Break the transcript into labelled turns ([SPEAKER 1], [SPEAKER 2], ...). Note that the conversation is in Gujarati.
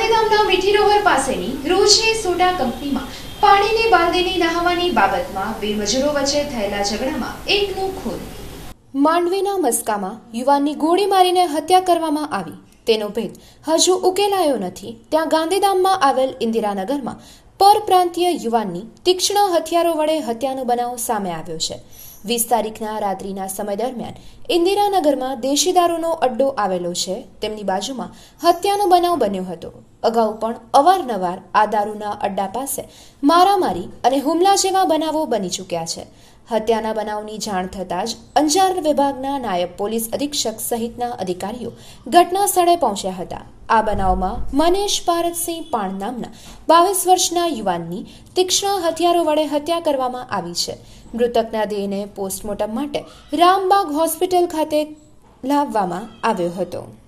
[SPEAKER 1] ગાંધીધામના મીઠીરોવર પાસેની રોજની સોડા કંપનીમાં પાણીની બાલદીની નહાવાની બાબતમાં બે મજૂરો વચ્ચે થયેલા ઝઘડામાં એકનું ખૂન। માંડવીના મસ્કામાં યુવાનની ગોળી મારીને હત્યા કરવામાં આવી તેનો ભેદ હજુ ઉકેલાયો નથી। ત્યાં ગાંધીધામમાં આવેલ ઇન્દિરાનગરમાં પરપ્રાંતીય યુવાનની તીક્ષ્ણ હથિયારો વડે હત્યાનો બનાવ સામે આવ્યો છે। 20 તારીખના રાત્રિના સમય દરમિયાન ઇન્દિરાનગરમાં દેશી દારૂનો અડ્ડો આવેલો છે, તેમની બાજુમાં હત્યાનો બનાવ બન્યો હતો। અગાઉ પણ અવારનવાર આ દારૂના અડ્ડા પાસે મારામારી અને હુમલા જેવા બનાવો બની ચૂક્યા છે। હત્યાના બનાવની જાણ થતાં જ અંજાર વિભાગના નાયબ પોલીસ અધિક્ષક સહિતના અધિકારીઓ ઘટના સ્થળે પહોંચ્યા હતા। આ બનાવમાં મનેશ ભારતસિંહ પાણ નામના 22 વર્ષના યુવાનની તીક્ષ્ણ હથિયારો વડે હત્યા કરવામાં આવી છે। મૃતકના દેહને પોસ્ટમોર્ટમ માટે રામબાગ હોસ્પિટલ ખાતે લાવવામાં આવ્યો હતો।